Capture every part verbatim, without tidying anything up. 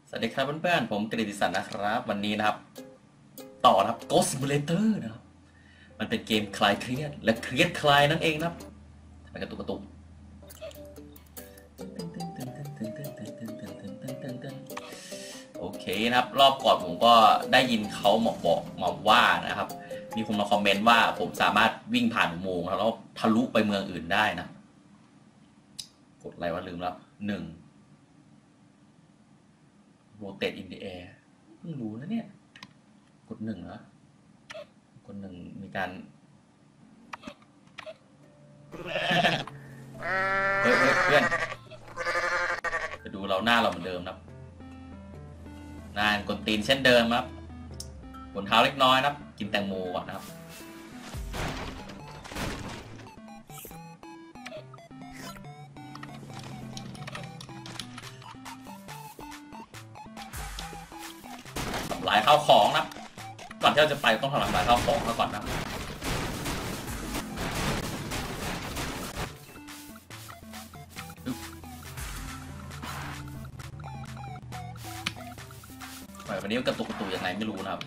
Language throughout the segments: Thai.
สวัสดีครับเพื่อนๆผมกฤติศักดิ์นะครับวันนี้นะครับต่อนะครับ Ghost Simulator นะครับมันเป็นเกมคลายเครียดและเครียดคลายนั่นเองนะครับทำไมกระตุกกระตุกโอเคนะครับรอบก่อนผมก็ได้ยินเขามาบอกมาว่านะครับมีคนมาคอมเมนต์ว่าผมสามารถวิ่งผ่านอุโมงค์แล้วทะลุไปเมืองอื่นได้นะกดอะไรวะลืมแล้วหนึ่งโรเตทอินเดียเพิ่งรู้นะเนี่ยกดหนึ่งเหรอกดหนึ่งมีการเฮ้ยเพื่อนจะดูเราหน้าเราเหมือนเดิมนะหน้ากดตีนเช่นเดิมครับขนเท้าเล็กน้อยนะกินแตงโมก่อนนะครับทำลายข้าวของนะก่อนที่เราจะไปต้องทำลายข้าวของก่อนนะวันนี้กระตุกกระตุกยังไงไม่รู้นะครับ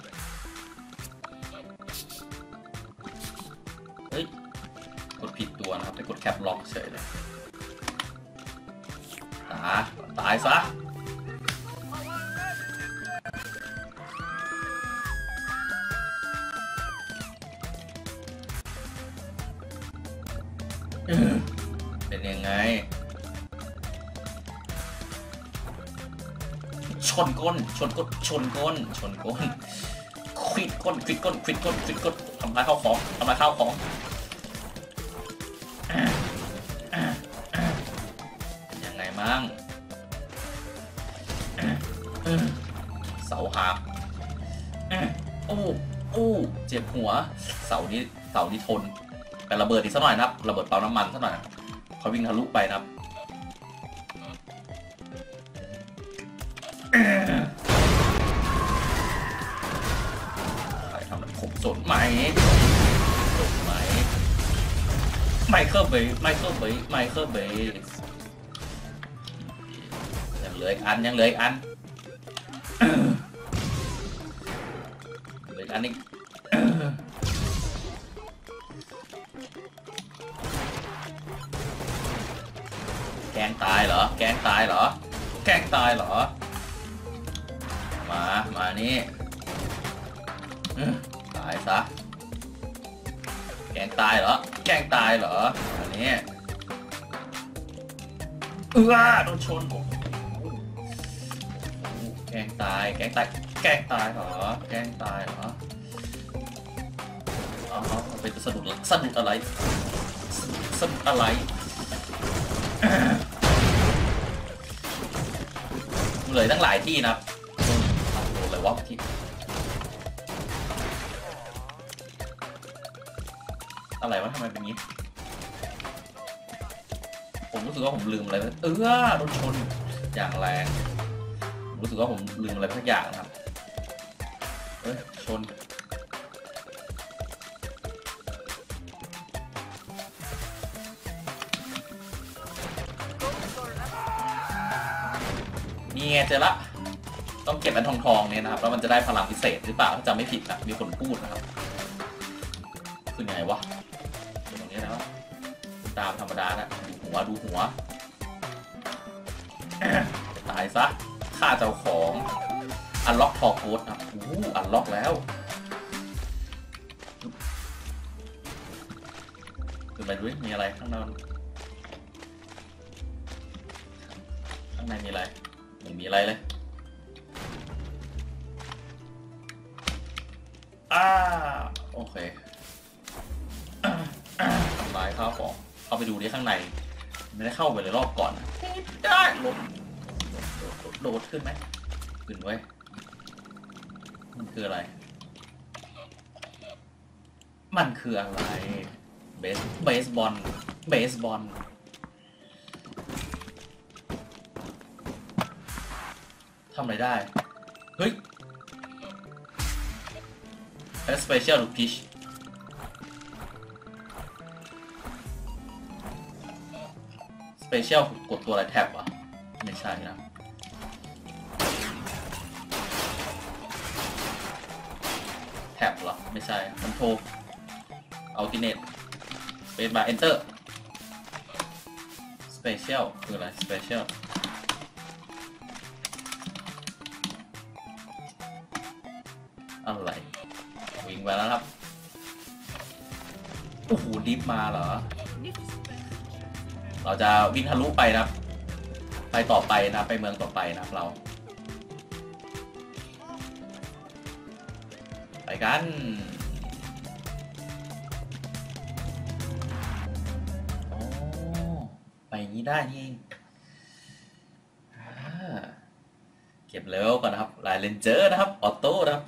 เฮ้ยกดผิดตัวนะครับไปกดแคปล็อกเฉยเลยตาตายซะเป็นยังไงชนก้นชนก้นชนก้นชนก้นควิดก้นควิดก้นควิดก้นควิดก้นทำลายข้าวของทำลายข้าวของยังไงมั่งเสาหักโอ้โอ้เจ็บหัวเสานี้เสานี้ทนแต่ระเบิดอีกสักหน่อยนะครับระเบิดเปาน้ำมันสักหน่อยเขาวิ่งทะลุไปนะครับใครทำแบบผมสดไหมสดไหมไมเคิลเบย์ไมเคิลเบย์ไมเคิลเบย์ยังเหลืออีกอันยังเหลืออีกอันเหลืออีกอันนี้แกงตายเหรอแกงตายเหรอแกงตายเหรอมามานี่ตายซะแกงตายเหรอแกงตายเหรออันนี้เออโดนชนแกงตายแกงตายแกงตายเหรอแกงตายเหรออ๋อเป็นสะดุดสะดุดอะไรสะดุดอะไรเลยตั้งหลายที่นะโดนเลยวะที่อะไรวะทำไมเป็นงี้ผมรู้สึกว่าผมลืมอะไรเออโดนชนอย่างแรงรู้สึกว่าผมลืมอะไรสักอย่างนะครับเอ้ยชนนี่ไงเจอละต้องเก็บอันทองทองเนี่ยนะครับแล้วมันจะได้พลังพิเศษหรือเปล่าถ้าจำไม่ผิดนะมีคนพูดนะครับคือไงวะตรงนี้นะตามธรรมดานะดูหัวดูหัวตายซะฆ่าเจ้าของอันล็อกทอโค้ดนะอู้อันล็อกแล้วคือไปดูมีอะไรข้างในข้างในมีอะไรไม่มีอะไรเลยอ่าโอเคทำลายข้าวของเข้าไปดูดิข้างในไม่ได้เข้าไปเลยรอบก่อนได้ลดโดดขึ้นไหมขึ้นไว้มันคืออะไรมันคืออะไรเบสเบสบอลเบสบอลทำอะไรได้เฮ้ย special pitch สเปเชียลกดตัวอะไรแท็บอ่ะไม่ใช่นะไม่ใช่คอนโทรลอัลติเนตเบสบาร์เอนเตอร์สเปเชียลคืออะไรสเปเชียลอะไรวิ่งไปแล้วครับโอ้โหดิฟมาเหรอเราจะวิ่งทะลุไปนะไปต่อไปนะไปเมืองต่อไปนะเราไปกันโอ้ไปอย่างนี้ได้นี่เองเก็บเลเวลก่อนนะครับลายเลนเจอร์นะครับออโต้นะครับ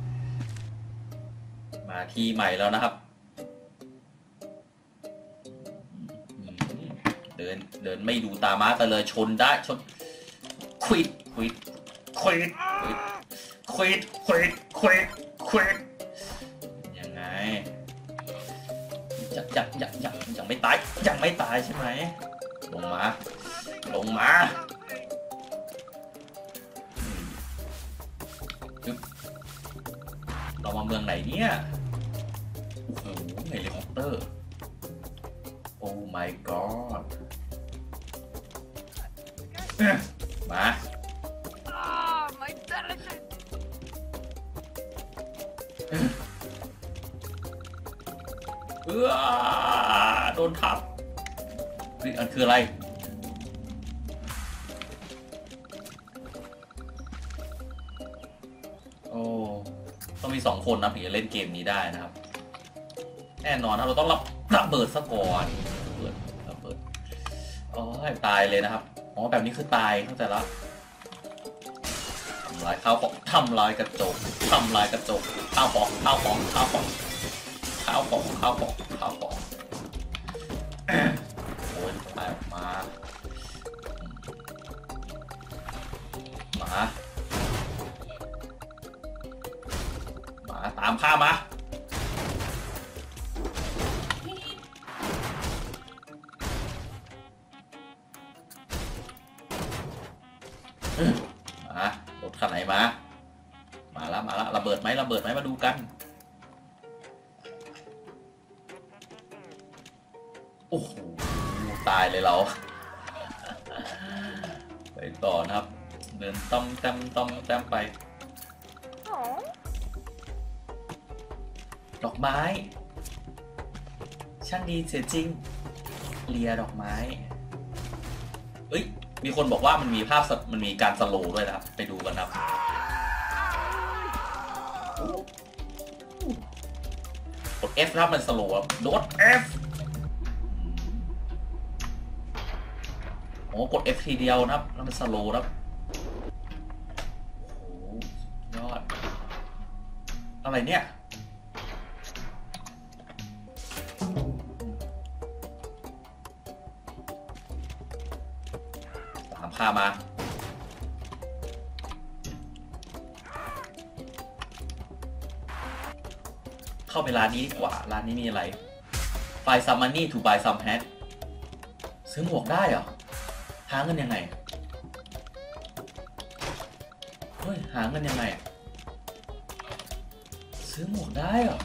มาที่ใหม่แล้วนะครับเดินเดินไม่ดูตาม้ากันเลยชนได้ชนควิดควิดควิดควิดควิดควิดควิดยังไงยังยังยังยังยังไม่ตายยังไม่ตายใช่ไหมลงมาลงมาเรามาเมืองไหนเนี่ยโอ้โหเฮลิคอปเตอร์โอ้ my god มาเออโดนทับนี่อันคืออะไรโอ้ต้องมีสองคนนะถึงจะเล่นเกมนี้ได้นะครับแน่นอนนะเราต้องรับระเบิดซะก่อนระเบิดระเบิดโอ้ยตายเลยนะครับอ๋อแบบนี้คือตายเข้าใจแล้วทำลายข้าวของทำลายกระจกทำลายกระจกข้าวของข้าวของข้าวของข้าวของข้าวของข้าวของโอ้ยตายออกมาหมาหมาตามข้ามามารถคันไหนมามาแล้วมาแล้วระเบิดไหมระเบิดไหมมาดูกันโอ้โหตายเลยเราไปต่อนะครับเดินต้อมแต้มต้อมแต้มไปดอกไม้ช่างดีเสียจริงเลียดอกไม้เอ้ยมีคนบอกว่ามันมีภาพมันมีการสโลว์ด้วยนะครับไปดูกันครับกด F นะครับมันสโลว์โดด F โอ้กด F ทีเดียวนะครับแล้วมันสโลว์นะครับโอ้ยอดอะไรเนี่ยพามาเข้าไปร้านนี้ดีกว่าร้านนี้มีอะไร Find some money to buy some hat ซื้อหมวกได้เหรอหาเงินยังไงเฮ้ยหาเงินยังไงซื้อหมวกได้เหรอ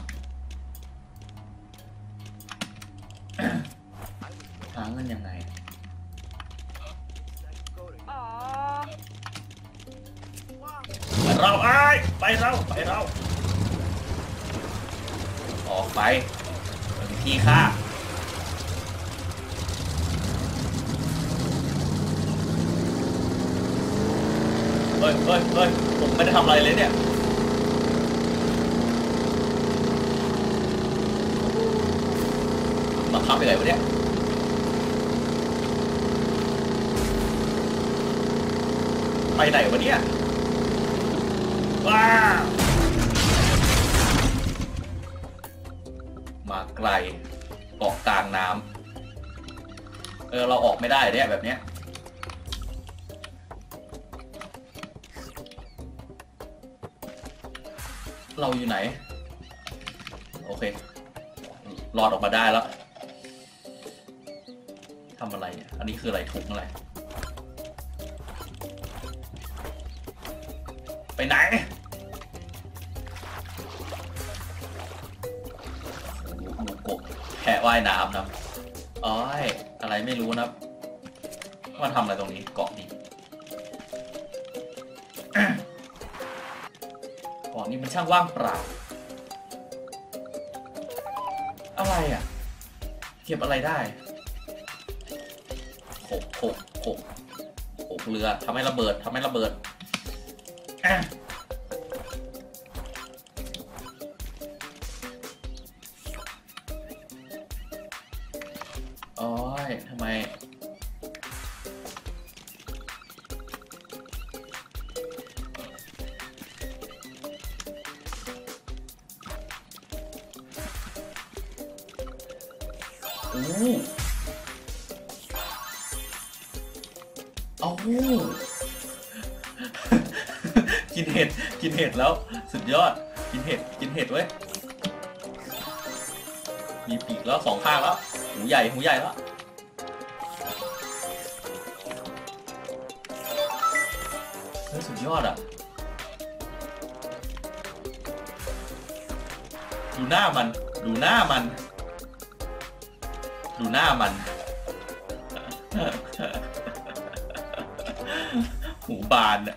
หาเงินยังไงไปเราไอ้ไปเราไปเราออกไปเป็นที่ฆ่าเฮ้ยเฮ้ยเฮ้ยผมไม่ได้ทำอะไรเลยเนี่ยมาขับไปไหนวะเนี่ยไปไหนวะเนี่ยว้ามาไกลเกาะกลางน้ำเออเราออกไม่ได้เนี่ยแบบเนี้ยเราอยู่ไหนโอเครอดออกมาได้แล้วทำอะไรเนี่ยอันนี้คืออะไรถุงอะไรไปไหนแพะว่ายน้ำนะอ๋ออะไรไม่รู้นะมาทำอะไรตรงนี้เกาะนี้เกาะนี้มันช่างว่างเปล่าอะไรอ่ะเก็บอะไรได้โขกโขกโขกโขกเรือทำให้ระเบิดทำให้ระเบิดโอ้ยทำไมอู้เอากินเห็ดกินเห็ดแล้วสุดยอดกินเห็ดกินเห็ดเว้ยมีปีกแล้วสองข้างแล้วหูใหญ่หูใหญ่แล้วเฮ้ยสุดยอดอ่ะดูหน้ามันดูหน้ามันดูหน้ามันหูบานอ่ะ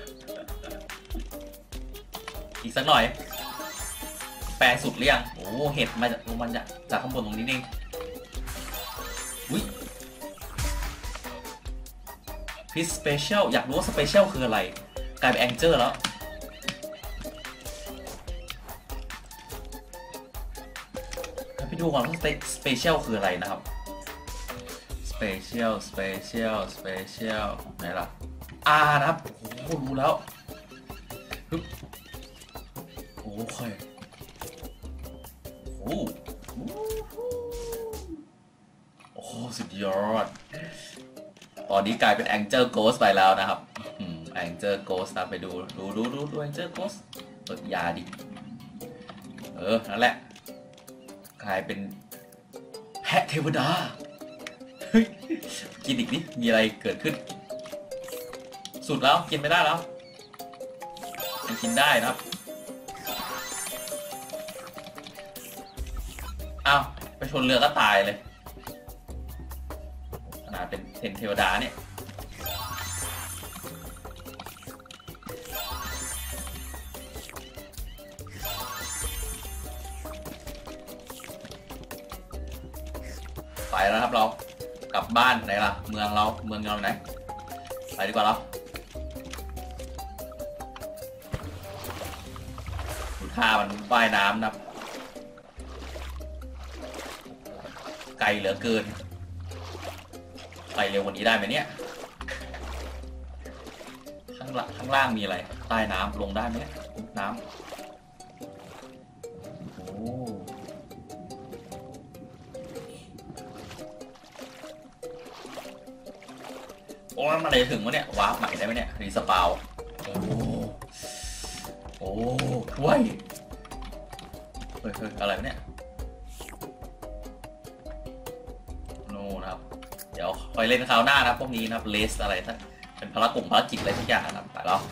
อีกสักหน่อยแปลสุดเรียงโอ้เห็ดมาจากลงมาจากจากข้างบนตรงนี้เองอุ้ยพิสสเปเชียลอยากรู้ว่าสเปเชียลคืออะไรกลายเป็นแองเจิลแล้วไปดูก่อนว่าสเปเชียลคืออะไรนะครับสเปเชียลสเปเชียลสเปเชียลไหนล่ะอ่านะครับโอ้โหรู้แล้วโอ้โหโอ้โอ้สุดยอดตอนนี้กลายเป็น Angel Ghost ไปแล้วนะครับอืม Angel Ghost นะไปดูดูดูดูดู Angel Ghost เปิดยาดิเออนั่นแหละกลายเป็นแพะเทวดากินอีกนิดมีอะไรเกิดขึ้นสุดแล้วกินไม่ได้แล้วยังกินได้นะครับอ้าวไปชนเรือก็ตายเลยขนาดเป็นเทนเทวดาเนี่ยไปแล้วครับเรากลับบ้านไหนล่ะเมืองเราเมืองเราไหนไปดีกว่าเราดูท่ามันว่ายน้ำนะไกลเหลือเกินไปเร็วกว่านี้ได้ไหมเนี่ยข้างล่างข้างล่างมีอะไรใต้น้ำลงได้ไหมเนี่ยน้ำโอ้โอ้มันอะไรถึงวะเนี่ยวาร์ปใหม่ได้ไหมเนี่ยรีสปาวโอ้โอ้ถ้วยเฮ้ยเฮ้ยอะไรเนี่ยโน่นะครับเดี๋ยวคอยเล่นคราวหน้านะพวกนี้นะครับเลสอะไรถ้าเป็นภารกิจภารกิจอะไรทุกอย่างนะครับไปแล้ว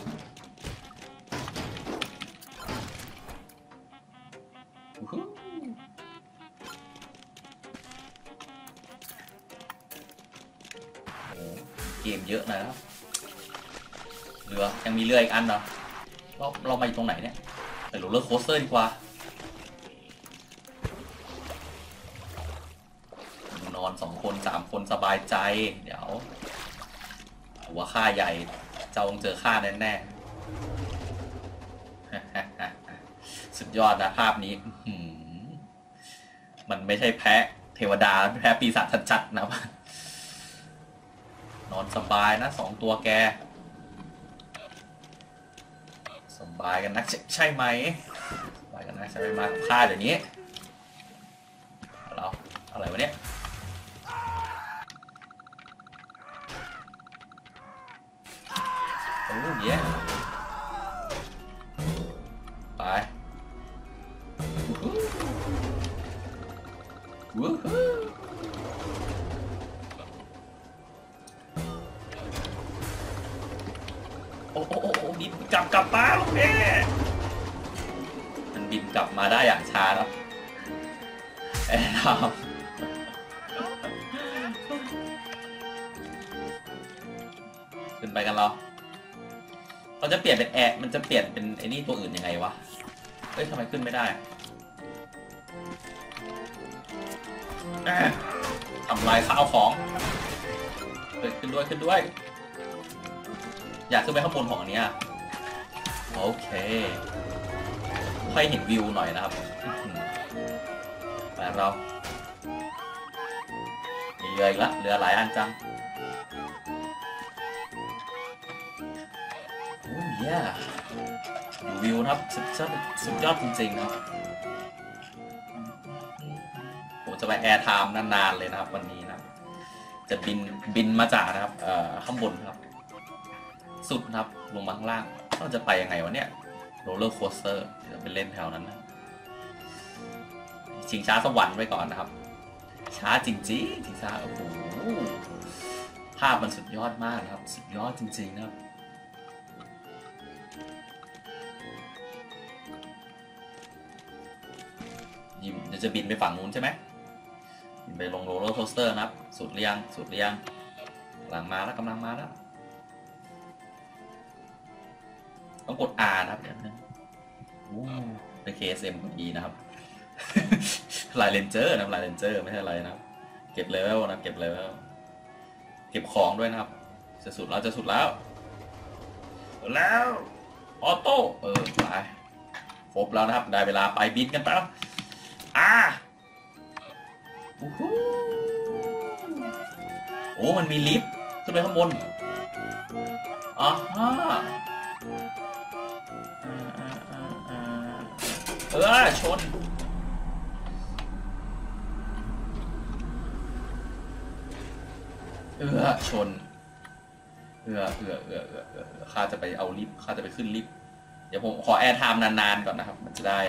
เกมเยอะนะครับเรือยังมีเรืออีกอันเนาะเราเรามาอยู่ตรงไหนเนี่ยไปโรลเลอร์โคสเตอร์ดีกว่านอนสองคนสามคนสบายใจเดี๋ยวหัวค่าใหญ่เจ้าคงเจอค่าแน่แน่สุดยอดนะภาพนี้มันไม่ใช่แพะเทวดาแพะปีศาจชัดๆนะนอนสบายนะสองตัวแกสบายกันนักใช่ไหมสบายกันนักใช่ไหมมาฆ่าเดี๋ยวนี้เราอะไรวะเนี่ยโอ้ยไปวู้ฮู้โอ้โอ้โอ้บินกลับกลับมาลูกแม่มันบินกลับมาได้อย่างช้าแล้วแอร์ไทม์ขึ้นไปกันเราเราจะเปลี่ยนเป็นแอร์มันจะเปลี่ยนเป็นไอ้นี่ตัวอื่นยังไงวะเฮ้ยทำไมขึ้นไม่ได้ทำลายข้าวของเฮ้ยขึ้นด้วยขึ้นด้วยอยากขึ้นไปข้างบนของอันเนี้ยโอเคค่อยเห็นวิวหน่อยนะครับแต่เรามีเรืออีกละเรือหลายอันจังโอ้ยเยี่ยดูวิวนะครับสุดยอดสุดยอดจริงๆนะครับผมจะไปแอร์ไทม์นานๆเลยนะครับวันนี้นะจะบินบินมาจากนะครับเอ่อข้างบนครับสุดนะครับลงมาข้างล่างเราจะไปยังไงวะเนี่ยโรลเลอร์โคสเตอร์จะไปเล่นแถวนั้นนะชิงช้าสวรรค์ไว้ก่อนนะครับช้าจริงๆชิงช้าโอ้โหภาพมันสุดยอดมากนะครับสุดยอดจริงๆนะครับยิมจะบินไปฝั่งนู้นใช่ไหมบินไปลงโรลเลอร์โคสเตอร์นะครับสุดเรียงสุดเรียงกำลังมาแล้วกำลังมาแล้วต้องกด R นะครับเดี๋ยวนะโอ้เป็น เค เอส เอ็ม พอดีนะครับลายเลนเจอร์นะลายเลนเจอร์ไม่ใช่อะไรนะครับเก็บเลเวลนะเก็บเลเวลเก็บของด้วยนะครับจะสุดแล้วจะสุดแล้วแล้วออโต้เออไปครบแล้วนะครับได้เวลาไปบินกันไปแล้วอ่าโอ้โหโอ้มันมีลิฟต์ขึ้นไปข้างบนอ่าฮะเออชนเออชนเออเออเออเออเออข้าจะไปเอาลิฟต์ข้าจะไปขึ้นลิฟต์เดี๋ยวผมขอแอร์ไทม์นานๆก่อนนะครับมันจะได้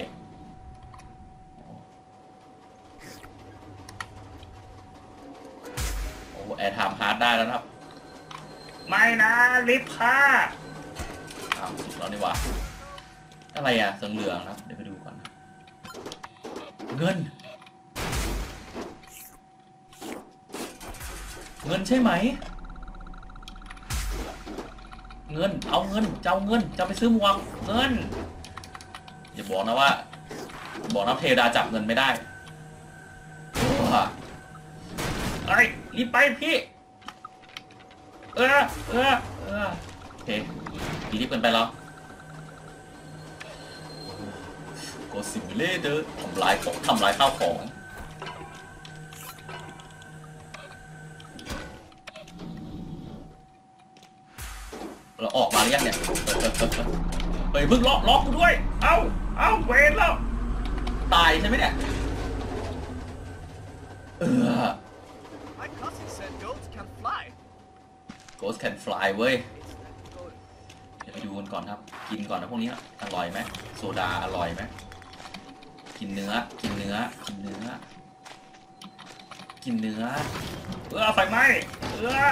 โอ้แอร์ไทม์ฮาร์ดได้แล้วครับไม่นะลิฟต์ค่ะอ้าวสุดแล้วนี่หว่าอะไรอ่ะเหลืองๆนะครับเดี๋ยวไปดูก่อนเงินเงินใช่ไหมเงินเอาเงินเจ้าเงินจะไปซื้อหมวกเงินอย่าบอกนะว่าบอกนะเทวดาจับเงินไม่ได้ไอ้รีบไปพี่เออเออเออโอเครีบกันไปแล้วโกซิมิเลเตอร์ทำลายของทำลายข้าวของเราออกมาหรือยังเนี่ยเฮ้ยเพิ่งล็อกล็อกกูด้วยเอ้าเอ้าเวรแล้วตายใช่ไหมเนี่ยเออ Ghost can fly เว้ยเดี๋ยวไปดูกันก่อนครับกินก่อนนะพวกนี้อร่อยไหมโซดาอร่อยไหมกินเนื้อกินเนื้อกินเนื้อกินเนื้อเออไฟไหม้เออ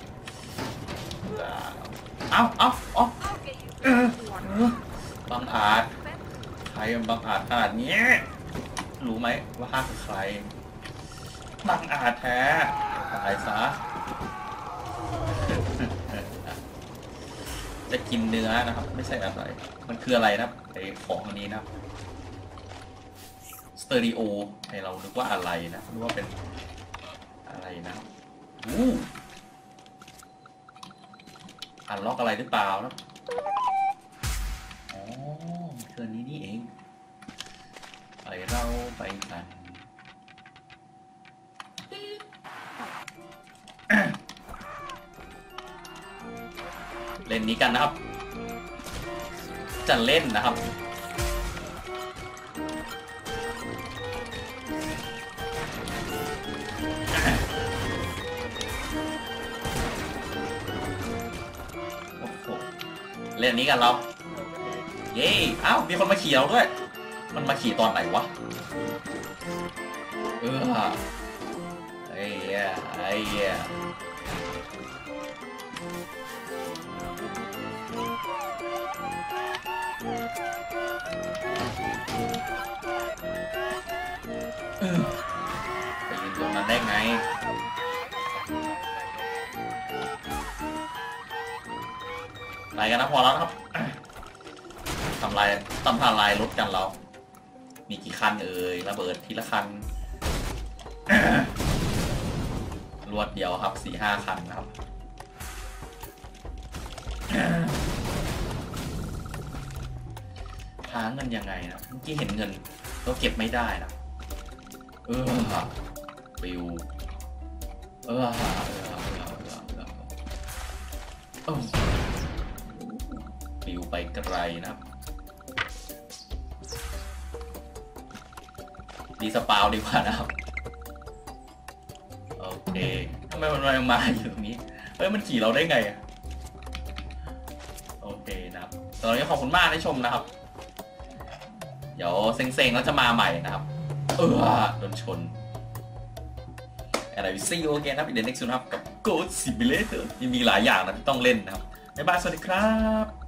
เอาเอาเอาเออบังอาจใครมันบังอาจขนาดนี้รู้ไหมว่าข้าคือใครบังอาจแท้ตายซะจะกินเนื้อนะครับไม่ใช่อะไรมันคืออะไรนะไอของอันนี้นะสเตอริโอให้เรานึกว่าอะไรนะนึกว่าเป็นอะไรนะอู้อันล็อกอะไรหรือเปล่านะอ๋อคือนี้นี่เองไปเราไปกันเล่นนี้กันนะครับจะเล่นนะครับเล่นนี้กันเราเย้อ้าวมีคนมาขี่เราด้วยมันมาขี่ตอนไหนวะเออไอ้เหี้ยไอ้เหี้ยได้ไงไปกันนะพอแล้วครับทำลายทำทำลายรถกันเรามีกี่คันเอ่ยระเบิดทีละคันรวดเดียวครับสี่ห้าคันนะครับหาเงินยังไงนะเมื่อกี้เห็นเงินก็เก็บไม่ได้นะเออปิวเออเออเออเออเออปิวไปไกลนะครับดีสปาวดีกว่านะครับโอเคทำไมมันมาอยู่ตรงนี้เฮ้ยมันขี่เราได้ไงอะโอเคนะครับตอนนี้ขอบคุณมากที่ชมนะครับเดี๋ยวเซ็งๆแล้วจะมาใหม่นะครับเออโดนชนอะไรซีโอเคนะครับเดี๋ยว next นะครับกับ Goat Simulator มีหลายอย่างนะที่ต้องเล่นนะครับบ๊ายบายสวัสดีครับ